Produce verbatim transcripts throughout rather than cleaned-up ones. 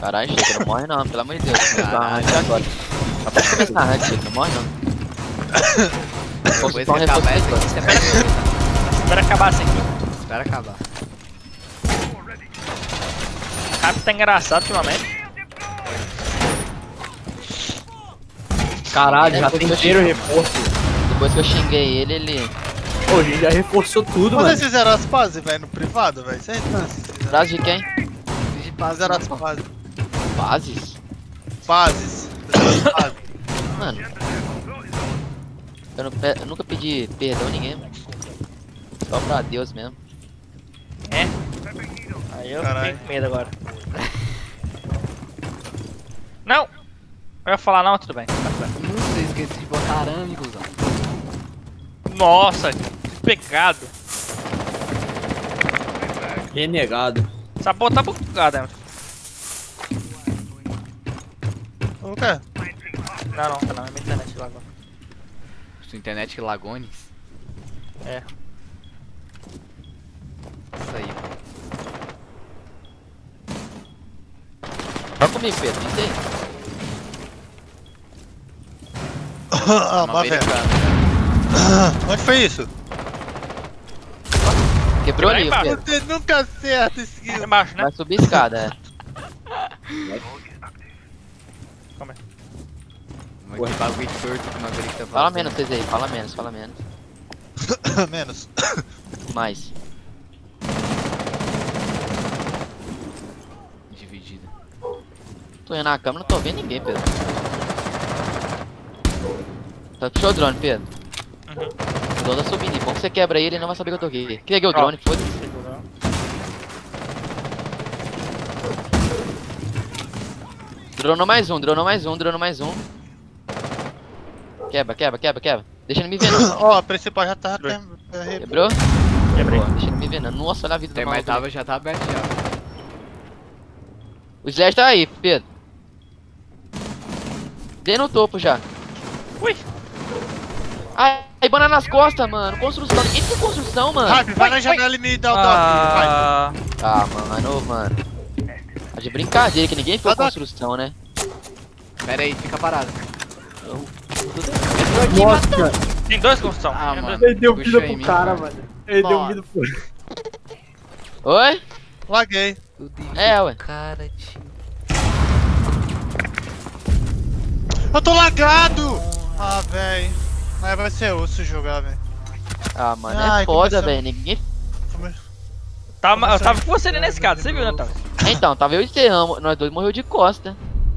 Caralho, chega, não morre não, pelo amor de Deus. Caralho, agora. Acabou de começar a rank, chega, não morre não. Depois que acabar essa aqui, você pega. Espera acabar essa aqui. Espera acabar. O cara tá engraçado ultimamente. Caralho, já Depois tem que eu inteiro xinguei- reforço. Depois que eu xinguei ele, ele... Pô, a gente já reforçou tudo, Vocês mano. fizeram as pazes, velho, no privado, velho? Certeza. Frase de quem? Fizeram as pazes. Bases? Pazes. Fizeram as pazes. Mano. Eu, não pe- eu nunca pedi perdão a ninguém, mano. Só pra Deus mesmo. É. Aí eu Caralho. fiquei com medo agora. Não! Eu ia falar não, tudo bem. Tá tudo bem. Nossa, eu esqueci de botar arame, cuzão. Nossa, que pecado. Renegado. Essa porra tá bugada, né? O quê? Não, não, tá não, é minha internet lá agora. Sua internet Lagones. É. Isso aí. Vai comigo, Pedro, não sei. Ah, Não mas velho. americano. Onde foi isso? Quebrou ali, Vai, Pedro. Você nunca acerta esse É skill. embaixo, né? Vai subir a escada, é. Calma aí. Muito bagulho torto que o Maverick tá falando. Fala menos, vocês aí, fala menos, fala menos. Menos. Mais. Dividida. Tô indo na câmera, não tô vendo ninguém, Pedro. Tá, puxou o drone, Pedro. Uhum. O drone tá subindo, e bom que você quebra ele, ele não vai saber que eu tô aqui. Peguei o drone, foda-se. Dronou mais um, dronou mais um, dronou mais um. Quebra, quebra, quebra, quebra. Deixa ele me ver não. Ó, a principal já tá até. Quebrou? Quebrei. Boa, deixa ele me ver não. Nossa, olha a vida do Tem mais maluco. tava, já tá aberto já. O Slash tá aí, Pedro. Dei no topo já. Ui! Ai, ai, banana nas costas, mano. Construção. Ninguém tem construção, mano. Hype, vai na janela e me dá o dock. Vai. Ah, Ah, mano, mano. Tá de brincadeira que ninguém fez Tá, tá. construção, né? Pera aí, fica parado. Nossa, cara. tem dois construção. Ah, Tem mano. dois. Ele deu Puxa vida em pro mim, cara, cara. mano. Ele deu Nossa. vida pro... Oi? Laguei. É, ué. Cara, tio. Eu tô lagado! Ah, véi. Mas vai ser osso jogar, véi. Ah, mano, Ai, é foda, começou- velho. Ninguém. Tava, eu tava com você ali nesse cara, você viu, né, Otávio? Então, tava eu e você, nós dois morreu de costa.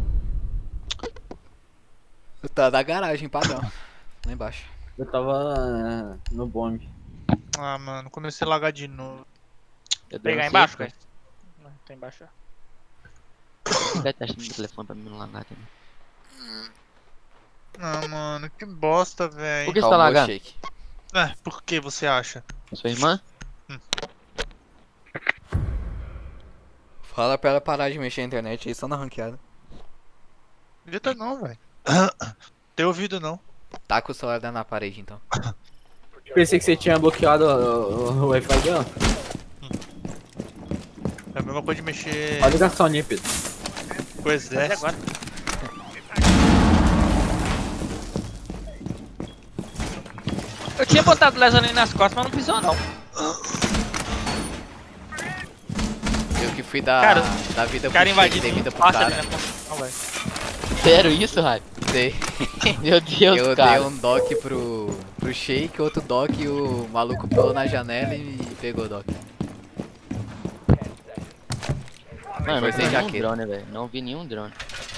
Tá da garagem, padrão. Lá embaixo. Eu tava eh, no bombe. Ah, mano, comecei a lagar de novo. Eu Pegar dancei, embaixo, pô. cara? Não, tem embaixo. ó. Dá teste no meu telefone pra mim não largar também. Ah, mano, que bosta, véi. Por que você tá Calmou, lagando? Shake. É, por que você acha? Sua irmã? Fala pra ela parar de mexer na internet aí, só na ranqueada. Grita não, véi. Tem ouvido não. Tá com o celular dentro na parede, então. Pensei que você tinha bloqueado o, o, o Wi-Fi dela. É a mesma coisa de mexer Olha a ligação ali, Pedro. com o E exército. agora? Eu tinha botado laser ali nas costas, mas não pisou não. Eu que fui dar, Cara, dar vida O cara pro Shake, invadindo dei vida muito pro fácil ali cara. na construção, velho. Sério isso, Raio? Dei. Meu Deus, Eu cara. dei um dock pro, pro Shake, outro dock e o maluco pulou na janela e pegou o dock. Mano, não Foi vi sem nenhum jaqueta. drone, velho. Não vi nenhum drone.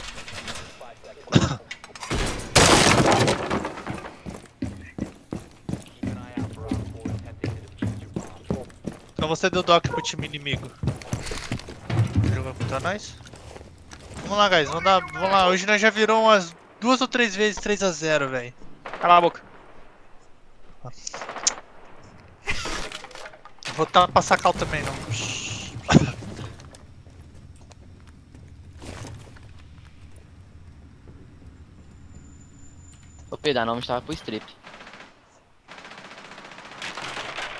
Então você deu dock pro time inimigo. Jogou contra nós? Vamos lá, guys, vamos lá, vamos lá. Hoje nós já virou umas duas ou três vezes três a zero, velho. Cala a boca. Vou tá pra sacar também, não. O Pedro, não estava pro strip.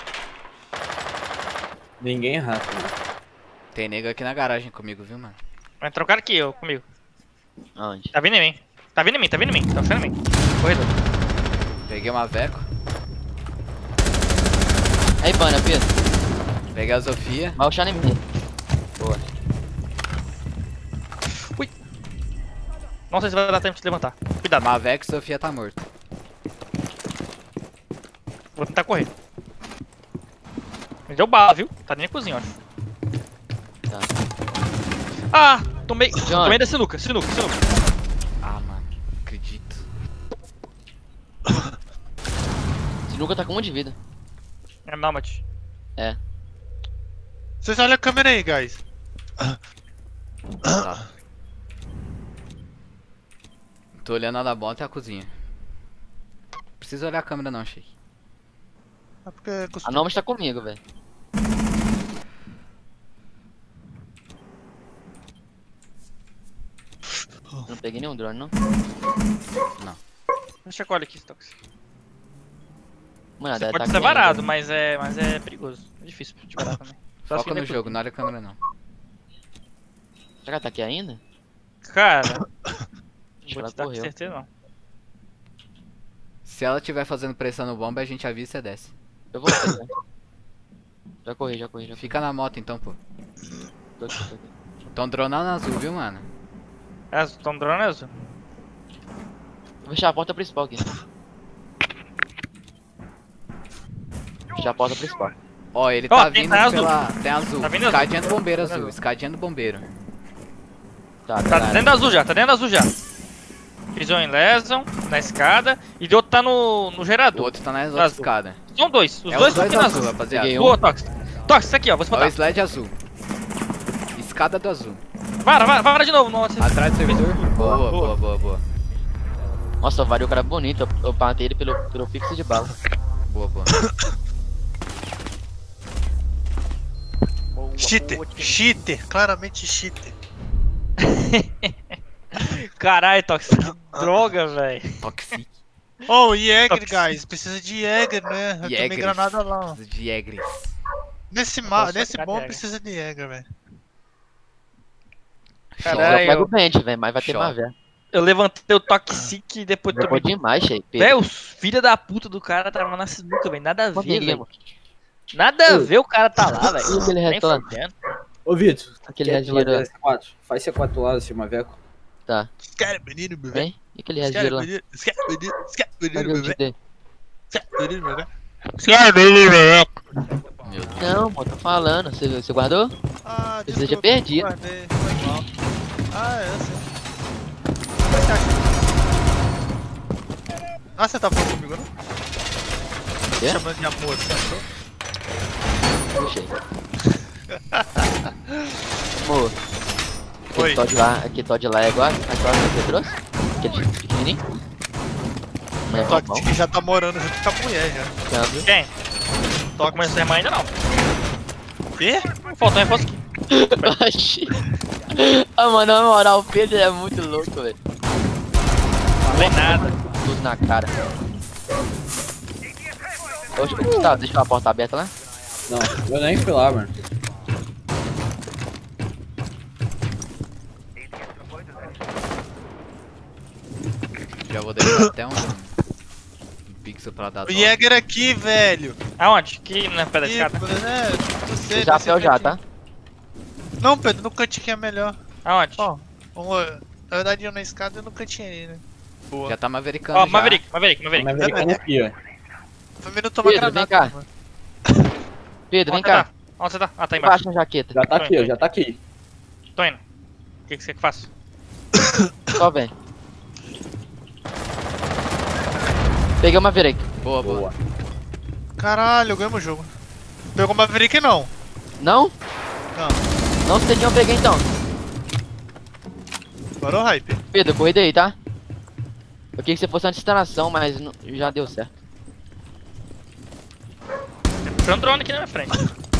Ninguém erra, né? Tem nego aqui na garagem comigo, viu, mano? Vai entrar um cara aqui, eu, comigo. Aonde? Tá vindo em mim. Tá vindo em mim, tá vindo em mim. Tá achando em mim. Corredor. Peguei uma Veco. Aí, pana, Pedro. Peguei a Sofia. Vai o chá em mim. Boa. Não sei se vai dar tempo de se levantar. Cuidado. Uma Veco e Sofia tá morta. Vou tentar correr. Me deu bala, viu? Tá nem na cozinha, ó. Tá. Ah! Tomei. John. Tomei da sinuca, sinuca, sinuca. Ah, mano. Acredito. Sinuca tá com um monte de vida. É Malmat. É. Vocês olham a câmera aí, guys. Tá. Tô olhando a da bota e a cozinha. Precisa olhar a câmera não, Shake. É porque A costuma... Noma está comigo, velho. Não peguei nenhum drone, não? Deixa eu olhar aqui, Stox. Mano, Você deve pode tá ser aqui varado, ainda. mas é, mas é perigoso. É difícil de varar também. Só se Foca no vier jogo, não olha a câmera não. Será que ela tá aqui ainda? por- Cara, Acho que vou ela te dar com correu. certeza não. Se ela estiver fazendo pressão no bomba, a gente avisa e desce. Eu vou pegar. Já corri, já corri, já corri. Fica na moto então, pô. Tô aqui, tô aqui. Tão dronando azul, viu, mano? É, tão drone azul. Vou fechar a porta principal aqui. Fechar a porta principal. Ó, ele Ó, tá tem vindo azul. pela... Tem azul. Tá vindo azul. Escadinha do bombeiro Tá azul. azul. Escadinha do bombeiro. Tá, Tá tá. dentro da azul já, tá dentro da azul já. Fiz um em Leson, na escada, e o outro tá no, no O gerador. outro tá nas outras Azul. escadas. São dois, os É dois os estão dois aqui na azul, azul. rapaziada. Peguei um. Boa, Tox. Tox, isso aqui, ó, vou Ó o espantar. sled azul. Escada do azul. Vara, vara, vara de novo. Nossa. Atrás do servidor. Boa, Boa. boa, boa, boa. Nossa, o Vario, o cara é bonito. Eu, eu matei ele pelo, pelo fixo de bala. Boa, boa. Cheater, cheater, claramente cheater. Caralho, Tox, que droga, velho. Toxic. Oh, Jäger, guys, precisa de Jäger, né? Eu tomei Jägers. granada lá, ó. De Jägers. Nesse, ma Posso nesse sacar bom Jäger. precisa de Jäger, velho. Caralho. Eu pego o Bench, velho, mas vai ter Choque. mais, velho. Eu levantei o Toxic e depois Depois tomei. demais, cheio. Velho, os filha da puta do cara tava na sinuca, velho. Nada a Quanto ver, ninguém, velho. mano? Nada a ver o cara tá lá, velho. E aquele Nem resto lá? fudendo. Ô, Vitor, Aquele quer resto de lá. C quatro? Faz C quatro lá, assim, uma veco. Tá. Os caras menino, meu velho. Vem. E aquele Os resto caras lá? menino, os caras menino, os caras Cadê menino, o meu velho. G D? Os caras menino, meu velho. Os caras menino, meu velho. Meu Deus. Não, pô, tô falando. Você, você guardou? Ah, Você já desculpa, perdi. guardei, foi mal. Ah, é, eu sei. Mas você acha- Ah, você tá falando comigo, não? Quê? Chamando de amor, você achou? Puxei. Amor. Oi. Aquele Todd lá, aquele Todd lá é igual aquela que você trouxe? Aquele pequenininho? Não é Só bom, que já tá morando junto com a mulher já. câmbio. Quem? Tô com essa irmã ainda não. Quê? Faltou um reforço aqui. Ah, mano, na moral, o Pedro é muito louco, velho. Falei nada. Tudo na cara. Ô, Gustavo, deixa a porta aberta lá. Não, eu nem fui lá, mano. Já vou deixar até um, um pixel pra dar O dó. Jäger aqui, velho. Aonde? Aqui na pé da Ih, escada? é, não sei. Já nesse fel já, tá? cantinho. Não, Pedro, no cantinho é melhor. Aonde? Ó, um, na verdade eu na escada e no cantinho aí, né? Boa. Já tá mavericando Ó, já. Maverick, Maverick, Maverick. Mas americano aqui, ó. Foi não tomar Pedro, vem granada, cá. mano. Pedro, vem Onde você cá. tá? Onde você tá? Ah, tá embaixo. Embaixo na jaqueta. Já tá aqui, ó, já tá aqui. Tô indo. O que que você quer que faça? Só vem. Peguei uma Maverick. Boa, boa. Boa. Caralho, ganhamos o jogo. Pegou uma Maverick não? Não? Não. Não sei de onde eu peguei então. Parou o hype. Pedro, corrida aí, tá? Eu queria que você fosse uma distração, mas não- já deu certo. Tem um drone aqui na minha frente.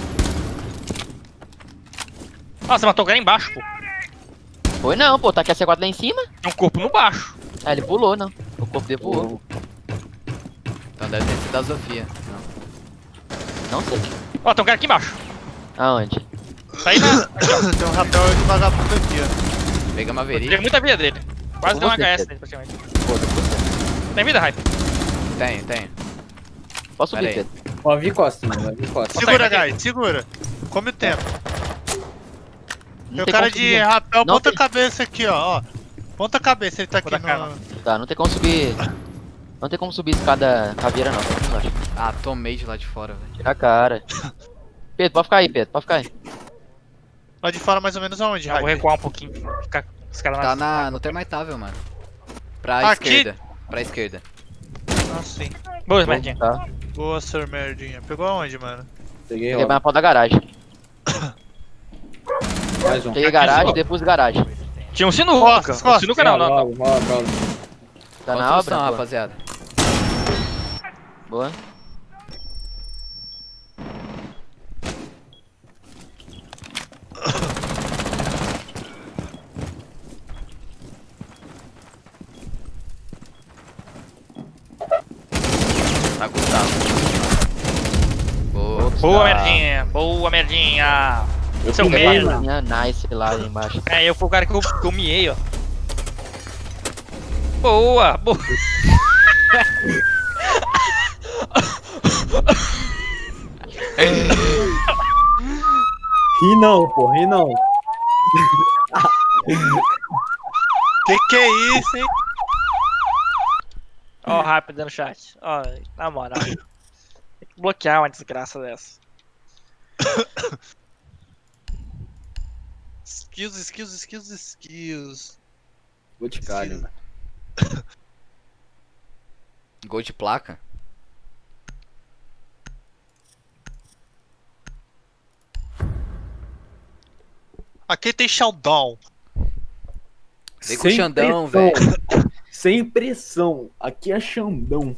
Ah, você matou o cara embaixo, pô. Foi não, pô, tá aqui a C quatro lá em cima. Tem um corpo no baixo. Ah, ele pulou, não. O corpo dele pulou. Então deve ter sido a Sofia. Não. Não sei. Ó, tem um cara aqui embaixo. Aonde? Tá aí na... Tem um rapel de vagabundo aqui, ó. Pega uma Tem Maverick. muita vida dele. Quase Com deu um você, H S Pedro. nele, praticamente. Foda-se. Tem vida, Hype. Tenho, tenho. Posso subir, Pera aí. Pedro? Ó, vi costa, mano. Vai vir costa. Segura, vai, vai. guys, segura. Come o tempo. Não Tem o tem cara como de subir. rapel, Não ponta a tem- cabeça aqui, ó. ó. Ponta a cabeça, ele tá aqui Vou dar cara. no... Tá, não tem como subir. Não tem como subir escada caveira, não. Tá aqui embaixo. Ah, tomei de lá de fora, velho. Tira a cara. Pedro, pode ficar aí, Pedro. Pode ficar aí. Lá de fora mais ou menos aonde, Já vou Hype? recuar um pouquinho. Ficar os caras Tá na, no termitável, mano. Pra Tá Aqui? esquerda. Pra esquerda. Ah, sim. Boa, merdinha. Tá. Boa, Sir Merdinha. Pegou aonde, mano? Peguei, Peguei ó. na porta da garagem. Mais um. Peguei garagem, depois garagem. Tinha um sinuca. Costas, Um costas. sinuca não, não. não. Rola, rola, rola. Tá na Construção, obra? rapaziada. Boa. Tá Gustavo. Boa, Boa, Gustavo. merdinha. Boa, merdinha. Eu Seu peguei, merda. mano. Minha nice lá embaixo. É, eu fui o cara que eu, que eu miei, ó. Boa, boa. Ri não, pô, ri não. Que que é isso, hein? Ó, rápido no chat. Ó, na moral. Tem que bloquear uma desgraça dessa. Skills, skills, skills, skills. Vou te cara, Skills. mano. Gol de placa. Aqui tem showdown. Vem com o Xandão, pressão. velho. Sem pressão. Aqui é Xandão.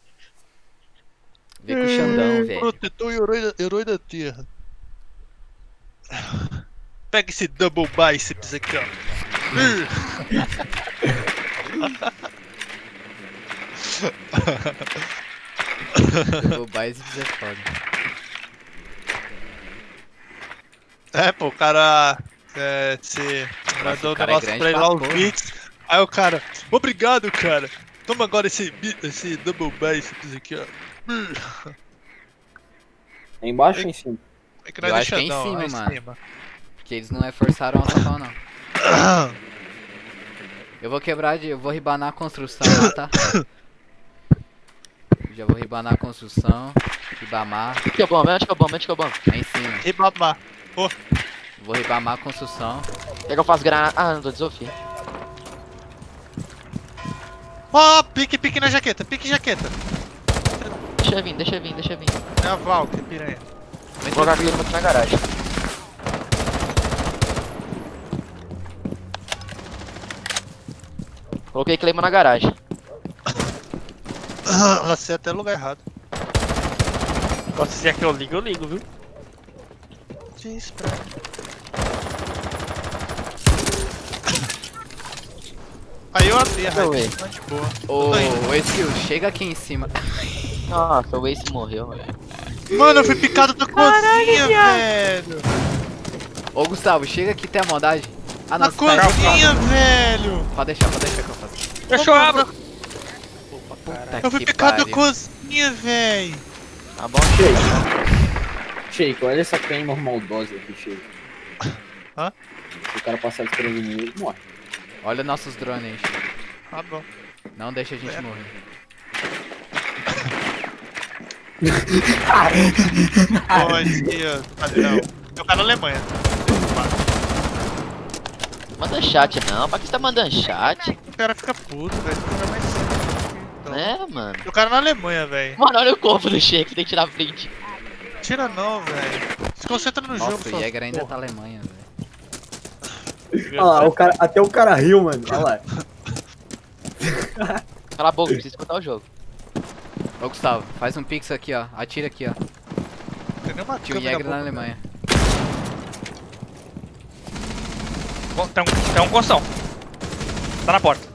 Vem com o Xandão, velho. Protetor e herói da, herói da terra. Pega esse double biceps aqui, ó. O Biceps é foda. É, pô, o cara. É, se mandou o um cara é negócio grande pra ele pra lá, os porra. beats. Aí o cara, obrigado, cara. Toma agora esse, bi- esse double biceps aqui, ó. É embaixo ou em cima? É que Eu nós acho que é em deixamos, cima, lá em mano. cima. Que eles não é forçaram a tapar, não. Eu vou quebrar de. Eu vou ribanar a construção lá, tá? Já vou ribanar a construção. Ribamar. Onde que é o bom? Onde que é o bom? Onde que é o bom? É em cima. Ribamar. Vou ribamar a construção. Quer que eu faça granada? Ah, não tô desofio. Ó, pique, pique na jaqueta, pique jaqueta. Deixa eu vir, deixa eu vir, deixa eu vir. É a Val, que piranha. Vou colocar aqui aqui na garagem. Coloquei Claymore na garagem. Lacei até o lugar errado. Nossa, se é que eu ligo, eu ligo, viu? Diz pra... Aí eu abri a Não, rádio, mas de boa. Ô, Tô indo. Skill, chega aqui em cima. Nossa, o Ace morreu, velho. Mano, eu fui picado da cozinha, velho. Ô, Gustavo, chega aqui, tem a maldade. Ah, Na não, você tá cozinha, velho. Pode deixar, pode deixar que eu faço. Fechou, abro. Puta Eu fui que picado da pariu. cozinha, velho. Tá bom? Shake. Shake, olha essa Claymore maldosa aqui, Shake. Hã? Se o cara passar desprevenido, ele morre. Olha nossos drones aí, Chico. Tá bom. Não deixa a gente É. morrer. Cozinha, padrão. Meu cara na Alemanha. Manda chat não, pra que você tá mandando chat? O cara fica puto, velho. O cara é mais sério. Então. Né, mano? O cara na Alemanha, velho. Mano, olha o corpo do Shake, tem que tirar print. Tira não, velho. Se concentra no jogo, Nossa, o só. Jäger ainda porra. tá Alemanha, velho. Olha lá, o cara, até o cara riu, mano. Olha lá. Cala a boca, precisa escutar o jogo. Ô, Gustavo, faz um pix aqui, ó. Atira aqui, ó. Tem nenhuma Tinha o câmera Jäger na boa. Alemanha. Bom, Tem um, tem um costão. Tá na porta.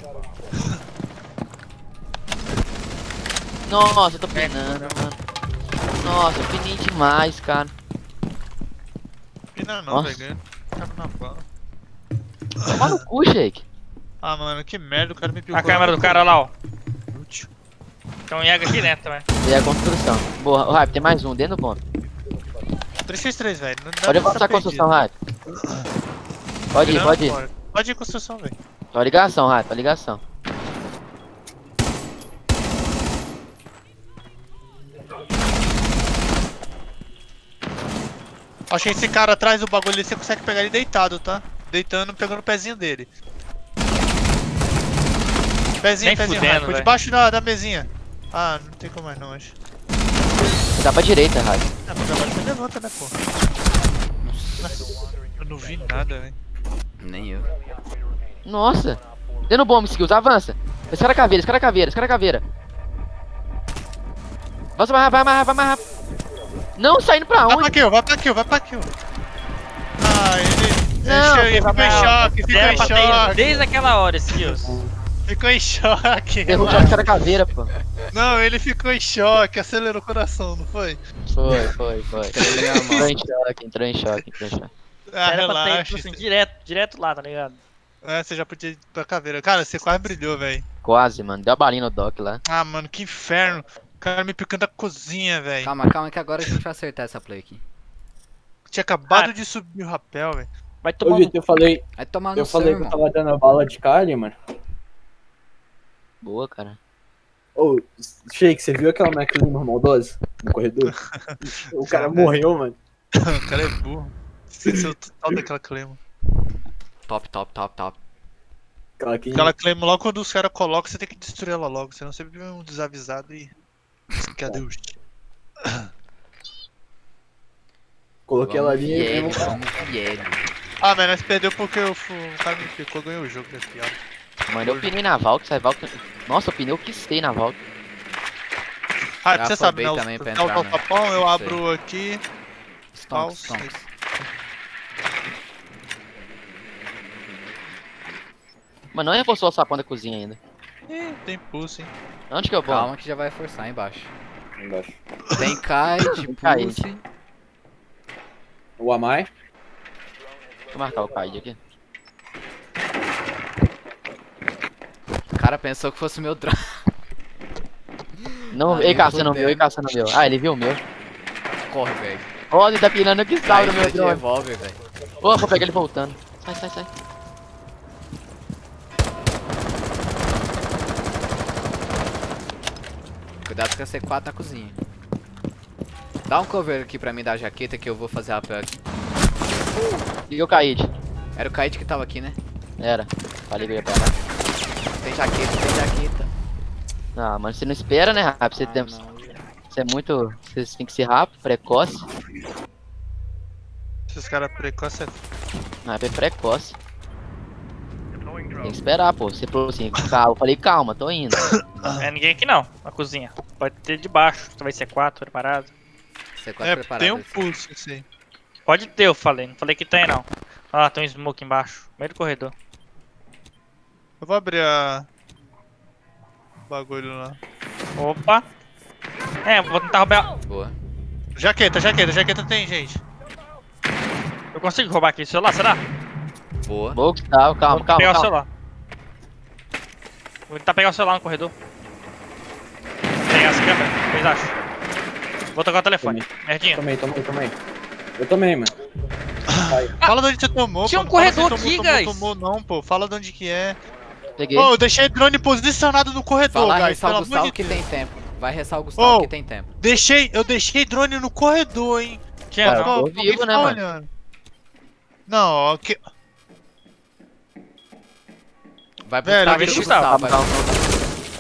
Nossa, eu tô penando, mano. Nossa, eu penei demais, cara. ainda não, Nossa. velho. Ganhando cara na bala. Toma no cu, Shake. Ah, mano, que merda, o cara me picou. A câmera do cara lá, ó. Útil. Tem um Jäger aqui dentro também. E a construção. Boa, o Hype, tem mais um dentro do bomb. três por três, velho. Não dá Pode pra avançar a ficar construção, perdido. Hype. Pode ir, Virando pode ir. fora. Pode ir construção, velho. Ó, ligação, Hype, ó, ligação. Acho que esse cara atrás do bagulho ali, você consegue pegar ele deitado, tá? Deitando, pegando o pezinho dele. Pezinho, Nem pezinho, fudendo, Rafa, por velho. debaixo da, da mesinha. Ah, não tem como mais não, acho. Dá pra direita, Hype. Ah, mas agora você levanta, né, pô? Nossa, eu não vi nada, velho. Nem eu. Nossa. Dentro do bomb, skills, avança. Esse cara é caveira, esse cara é caveira, esse cara é caveira. Avança mais rápido, vai mais rápido, vai mais rápido. Não, saindo pra Vai pra onde? kill, vai pra kill, vai pra kill. Ah, ele... Não, ele ficou em Não, choque, ficou Era em pra ter ido choque. desde aquela hora, Skills. Ficou em choque. Derrubou esse cara é caveira, pô. Não, ele ficou em choque, acelerou o coração, não foi? Foi, foi, foi. Entrou em choque, entrou em choque, entrou em choque. Ah, Era pra ter ido, relaxa. tipo assim, direto, direto lá, tá ligado? É, você já podia ir pra caveira. Cara, você quase brilhou, velho. Quase, mano. Deu a balinha no Doc lá. Ah, mano, que inferno. O cara me picando da cozinha, velho. Calma, calma que agora a gente vai acertar essa play aqui. Tinha acabado Ah. de subir o rapel, velho. Vai tomar Ô, um... Vitor, eu falei, Vai tomar no eu seu, falei que eu irmão. tava dando a bala de carne, mano. Boa, cara. Ô, Shake, você viu aquela McLean maldosa no corredor? O cara morreu, mano. O cara é burro. Esqueceu total daquela claim. Top, top, top, top. Aquela que... Aquela claim logo quando os caras colocam, você tem que destruir ela logo. Senão você vive um desavisado e. Cadê o. Coloquei ela Vamos ali e... fiel, vamos fiel. Ah, mas nós perdeu porque o, o cara me picou, ganhou o jogo, é piada. Mano, eu pinei na Valk, sai Valk. Nossa, eu pinei o que stay na Valk. Ah, Já você sabe, né? afobei Os- também pra dá o entrar, né? tapão, eu Sei. abro aqui. Stonks, Falso. stonks. Mano, não reforçou o sapão da cozinha ainda. Ih, tem pulso, hein? Onde que eu vou? Calma que já vai forçar embaixo. Embaixo. Tem kite, Tem kite. pulse. O Amai. Deixa eu marcar o Kaid aqui. O cara pensou que fosse o meu drone. Não, Ah, ei, nem caçando o fudendo. meu, ei, caçando o meu. Ah, ele viu o meu. Corre, velho. Ó, ele tá pirando que salve no meu Caixa de drone. revólver, velho. Ô, vou pegar ele voltando. Sai, sai, sai. Cuidado com a C quatro na cozinha. Dá um cover aqui pra mim da jaqueta que eu vou fazer a rappel aqui. Liga o Kaid. Era o Kite que tava aqui, né? Era. Falei que eu ia pegar. Tem jaqueta, tem jaqueta. Ah, mano, você não espera, né, rápido? Você, Ah, tem, não. você é muito. Você tem que ser rápido, precoce. Esses caras precoces é. Ah, é precoce. Tem que esperar, pô. Você falou assim, calma. Eu falei, calma, tô indo. É ninguém aqui não, na cozinha. Pode ter de baixo, talvez C quatro preparado. C quatro É, preparado. tem um assim. pulso esse aí. Pode ter, eu falei. Não falei que tem não. Ah, tem um smoke embaixo. Meio do corredor. Eu vou abrir a. o bagulho lá. Opa. É, vou tentar roubar. Boa. Jaqueta, jaqueta, jaqueta tem, gente. Eu consigo roubar aqui o celular, será? Boa. Boa, Gustavo, calma, Vou calma, pegar o calma. celular. Vou tentar pegar o celular no corredor. Pegar essa câmera, o que vocês acham? Vou tocar o telefone. Merdinha. Tomei, tomei, tomei. Eu tomei, mano. Fala de onde você tomou, Tinha pô. um Não fala se corredor tomou, aqui, tomou, guys. tomou, não, pô. Fala de onde que é. Peguei. Ô, eu deixei drone posicionado no corredor, Fala guys. ressar Pelo o amor Gustavo de que Deus. tem tempo. Vai ressar o Gustavo Ô. que tem tempo. Deixei, eu deixei drone no corredor, hein. Tinha Ah, não. tô Alguém vivo, né, tá mano? olhando. Não, ó, que... Vai pro Velho, Gustavo, deixa pro o Gustavo, Gustavo. vai.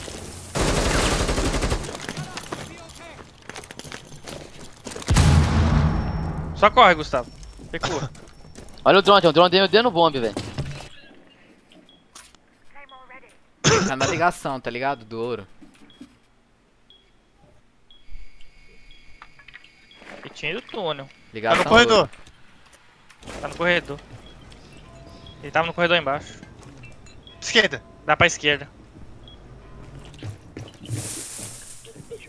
Só corre, Gustavo. Recua. Olha o drone, tem um drone dentro dentro do bombe, velho. Tá na ligação, tá ligado? Do ouro. E tinha ido túnel. Tá Ligação. no corredor. ouro. Tá no corredor. Ele tava no corredor embaixo. Esquerda. Dá pra esquerda.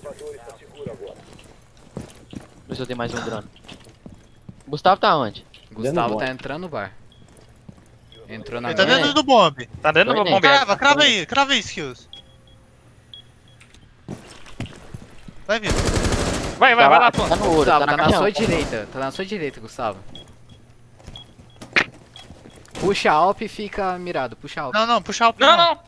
Vê se eu tenho mais um drone. Gustavo tá onde? Gustavo tá entrando no bar. Entrou na Ele tá minha. dentro do bombe. Tá dentro do Foi, né? bombeiro. Crava, crava aí, crava aí, skills. Vai, Vitor. Vai, vai, Tá vai lá, lá, tá Tom. no ouro, Gustavo, tá tá na na caixão. sua direita. Tá na sua direita, Gustavo. Puxa Alp e fica mirado. Puxa Alp. Não, não, puxa o Não, não.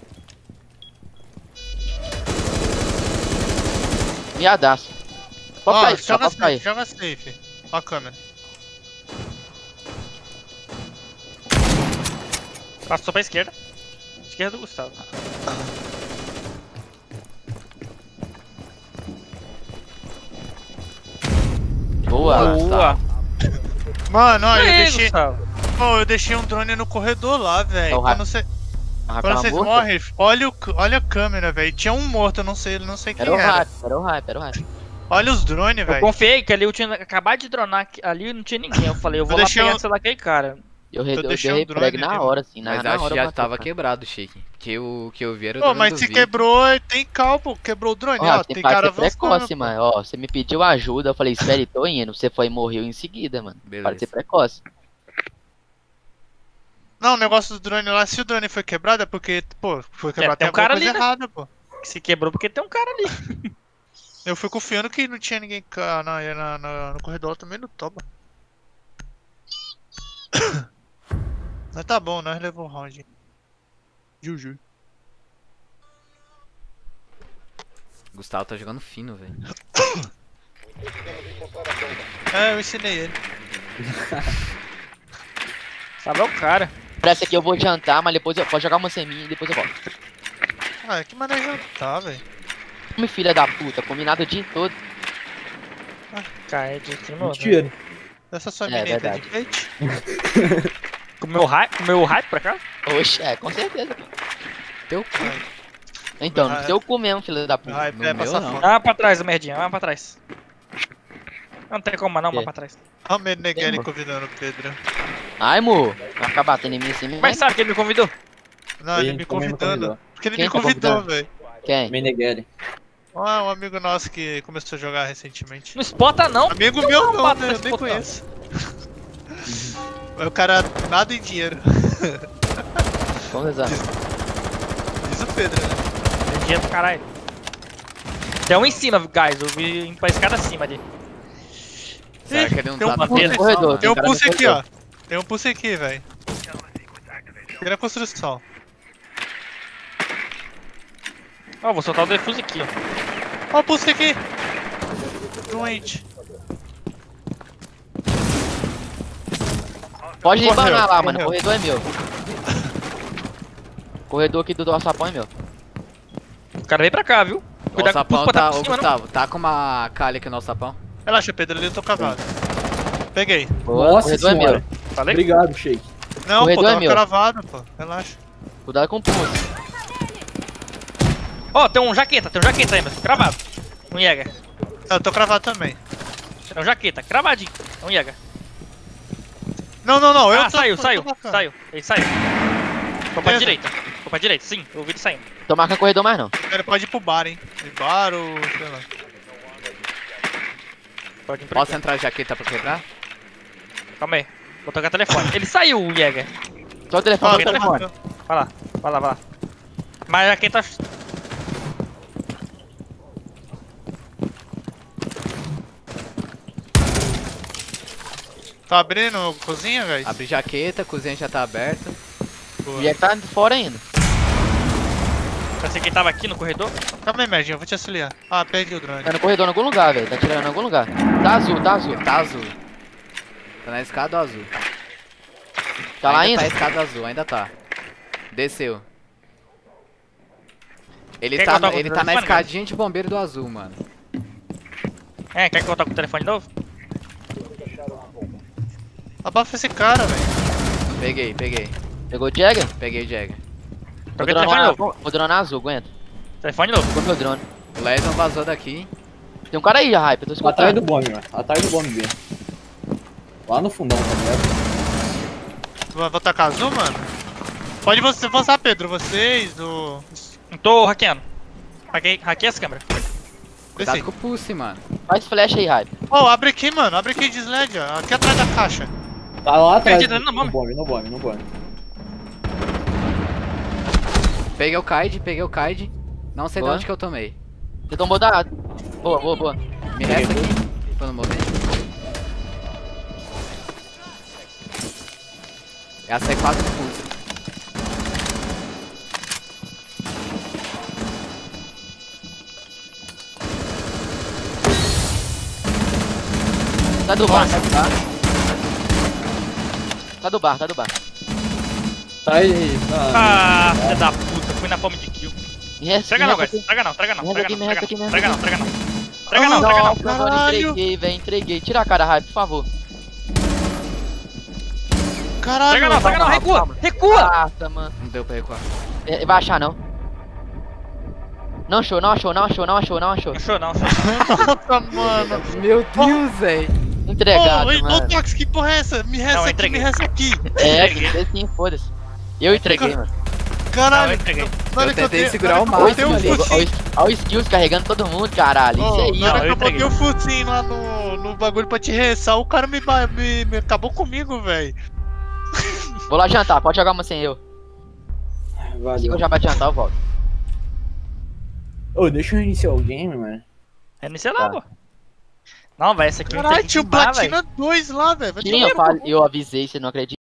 Miadaço. Pode Ó, cair, só joga pode safe, cair. joga safe. Ó a câmera. Passou pra esquerda. Esquerda do Gustavo. Boa. Boa. Mano, ó, eu Ei, deixei. Gustavo. Pô, eu deixei um drone no corredor lá, É velho. o Quando, rato. cê- Ah, quando tá vocês morto? morrem, olha, o, olha a câmera, velho. Tinha um morto, eu não sei, não sei quem Era o era. hype, era o hype, era o hype. Olha os drones, Eu velho. confiei que ali eu tinha acabado de dronar aqui- ali e não tinha ninguém. Eu falei, eu vou Eu lá deixei pegar um- o celular daquele cara. Eu, re, Eu eu deixei dei um drone repreg na ali, hora, assim, na, Mas na acho hora que já bateu, tava cara. quebrado, Shake. Que o que eu vi era o Pô, drone mas do se Vitor. quebrou, tem calma, quebrou o drone, Ó, ó. tem Tem parte cara ser precoce, avançando. mano. Ó, você me pediu ajuda, eu falei, espere, tô indo. Você foi e morreu em seguida, mano. Beleza. Pode ser precoce. Não, o negócio do drone lá, se o drone foi quebrado é porque, pô, foi quebrado, tem tem um cara alguma coisa ali, né? errada, pô. Se quebrou porque tem um cara ali. Eu fui confiando que não tinha ninguém ca- na, na, na- no corredor também no toba. Mas tá bom, nós levou o round. Juju. Gustavo tá jogando fino, velho. É, eu ensinei ele. Sabe é o cara. Parece que eu vou jantar, mas depois eu vou jogar uma seminha e depois eu volto. Ah, que maneiro jantar, velho. Come filha da puta, combinado o dia todo. Cara, é de criminoso. Mentira. Essa sua É, menina tá de verdade. leite? Comeu hype, comeu hype pra cá? Oxe, é, com certeza. Teu cu. Então, Ah, no seu cu mesmo, filha da puta. Ai, no é, meu, passar não. fome. Vai pra trás, merdinha, vai pra trás. Não tem como não, Que? vai pra trás. Olha o Meneghelli Tem, convidando o Pedro. Ai, mo, vai ficar batendo em mim assim, Como é que sabe que ele me convidou? Não, ele Ele me também me convidando. convidou. Porque ele Quem me tá convidou, convidando? velho. Quem? Meneghelli. Ah, um amigo nosso que começou a jogar recentemente. Não spota não. Amigo meu não, bato né? pra Eu nem disputar. conheço. Mas o cara nada em dinheiro. Vamos rezar. Diz o Pedro, né? Tem dinheiro pro caralho. Tem um em cima, guys. Eu vi indo pra escada acima ali. Será que ele não Tem um tá na pulse- no corredor, Tem um cara no pulse aqui, corredor. ó. Tem um pulse aqui, velho. Aqui na construção. Ó, vou soltar o defuse aqui, ó. Ó o pulse aqui. Doente. Pode Correu, embanar lá, mano. correu. Corredor é meu. Corredor aqui do nosso sapão é meu. O cara veio pra cá, viu? O Cuidado com o sapão pulso pra tá. tá Ô por cima, não. Gustavo, tá com uma calha aqui no nosso sapão. Relaxa, Pedro, ali eu tô cavado. Peguei. Boa, Nossa corredor é senhora. meu. Falei? Obrigado, Shake. Não, Corredor pô, é tava meu. cravado, pô. Relaxa. Cuidado com o pulso. Ó, tem um jaqueta, tem um jaqueta aí, mas tô cravado. Um Jäger. Eu tô cravado também. Tem um jaqueta, cravadinho. É um Jäger. Não, não, não. Eu Ah, tô, saiu, tô saiu, bacana. saiu. Ele saiu. Ficou pra Beleza. direita. Ficou pra direita, sim. Eu ouvi ele saindo. Tô marcando corredor mais não. Ele pode ir pro bar, hein? Ir bar ou sei lá. Pode ir pra Posso aqui. entrar jaqueta pra quebrar? Calma aí. Vou tocar telefone. Ele saiu, o Jäger. Só o telefone, Ó, só o tô telefone. matando. Vai lá, vai lá, vai lá. Mas a jaqueta. Tá abrindo a cozinha, velho? Abri jaqueta, a cozinha já tá aberta. E é que tá fora ainda. Pensei que ele tava aqui no corredor. Calma aí, Merdinho, eu vou te auxiliar. Ah, perdi o drone. Tá no corredor em algum lugar, velho. Tá tirando em algum lugar. Tá azul, tá azul. Tá azul. Tá na escada azul. Tá lá ainda? ainda? Tá escada azul, ainda tá. Desceu. Ele Quer tá, que eu toque o ele tá na telefone, escadinha de bombeiro do azul, mano. É, quer que eu toque o telefone de novo? Abafa esse cara, velho. Peguei, peguei. Pegou o Jagger? Peguei o Jagger. Vou Toquei o telefone de dronar, novo. vou dronar azul, aguenta. Telefone de novo. Pegou meu drone. O Lesson vazou daqui. Tem um cara aí, Hype, eu tô Atrás do escutando. bombe, mano. Atrás do bombe B. Lá no fundão, tá ligado? Vou, vou tacar azul, mano? Pode você avançar, Pedro. Vocês, o... Não tô hackeando. Hackei, hackei as câmeras. Cuidado Desci. com o pulse, mano. Faz flash aí, Hype. Oh, abre aqui, mano. Abre aqui de sled, ó. Aqui atrás da caixa. Tá lá atrás. Perdido, no bombe. No bombe, no bombe, no bombe. Peguei o Kaid, peguei o Kaid. Não sei de Boa. onde que eu tomei. Você tomou da. Boa, boa, boa. Me resta aqui. Pra não morrer. É a C quatro pulsa. Tá do bar, tá do bar. Tá do bar, tá do bar. Tá aí. Ah, Ah, filha da puta, fui na fome de kill. Me resta, Traga me não, resta guys. Traga não, traga não, Me traga resta não, aqui, me traga resta não, aqui, me traga não, resta traga não. Traga não, traga não. Nossa, mano, entreguei, velho, entreguei. Tira a cara, Rai, por favor. Caralho, Traga não, traga não, calma, recua, calma. recua. Nossa, mano. Não deu pra recuar. É, vai achar, não. Não achou, não achou, não achou, não achou, não achou. Achou não, achou. Nossa, mano. Meu Deus, velho. Entregado, Ô, ô, mano. Tox, que porra é essa? Me resta Não, eu aqui, entreguei. me resta aqui. É, tem que ser sim, foda-se. Eu entreguei, mano. Não, eu Caralho. entreguei. Na hora Eu que tentei dei- segurar na o hora que eu máximo botei ali. o focinho- Olha o skills carregando todo mundo, caralho. Isso Ô, aí, na hora ó. eu que eu botei entreguei. o focinho lá no, no bagulho pra te ressar, o cara me, ba- me, me acabou comigo, velho. Vou lá jantar, pode jogar uma sem eu. Assim que valeu. eu já vai jantar, eu volto. Ô, deixa eu iniciar o game, mano. É nisso lá, pô. Não, velho, essa aqui eu Caralho, entreguei tinha o demais, velho. Platina dois lá, velho. Vai Sim, tomar eu, no falei, cu. eu avisei, você não acredita.